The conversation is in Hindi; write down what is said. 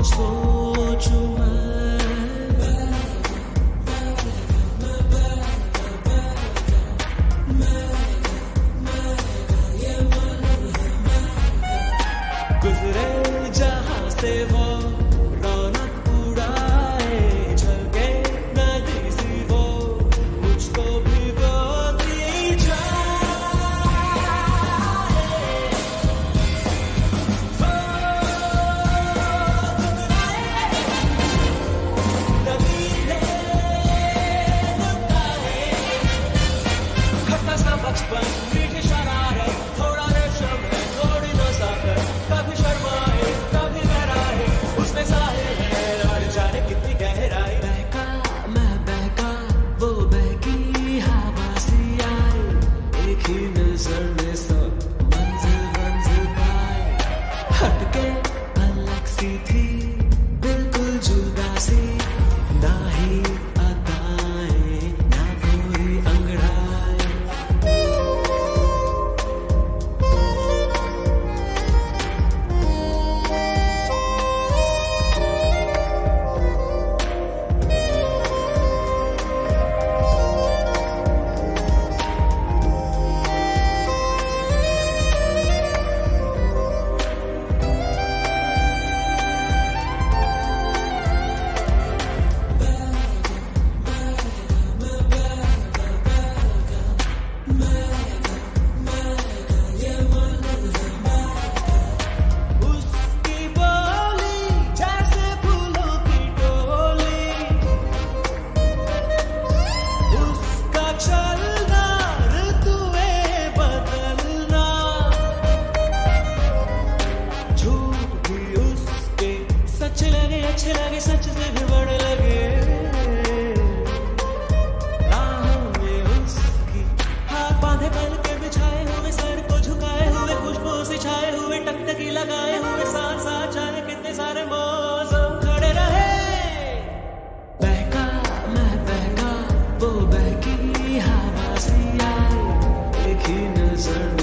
सोचूं गुजरे जहां से वो रौनक उड़ाए, झलके नदी सी वो मुझको भिगोती खट्टा सा बचपन, मीठी शरारत, थोड़ा रेशम है, थोड़ी नज़ाकत, कभी शर्माए कभी डराए, उसमें साहिल है और जाने कितनी गहराई। बहका मैं बहका, वो बहकी हवा सी आई, एक ही नजर में सब मंजिल मंजिल पाए। हटके अलग सी थी बिल्कुल जुदा सी, ना ही अदाएं ना कोई अंगड़ाई। उसकी बोली जैसे फूलों की टोली, उसका चलना ऋतुएं बदलना, झूठ भी उसके सच लगे, अच्छे लगे, सच से भी बड़े लगे। राहों में उसकी हाथ बांधे, पल के बिछाए हुए, सर को झुकाए हुए, खुशबू से छाए हुए, टकटकी लगाए हुए, साथ साथ जाने कितने सारे मौसम खड़े रहे। बहका मैं बहका, वो बहकी हवा सी आई, एक ही नजर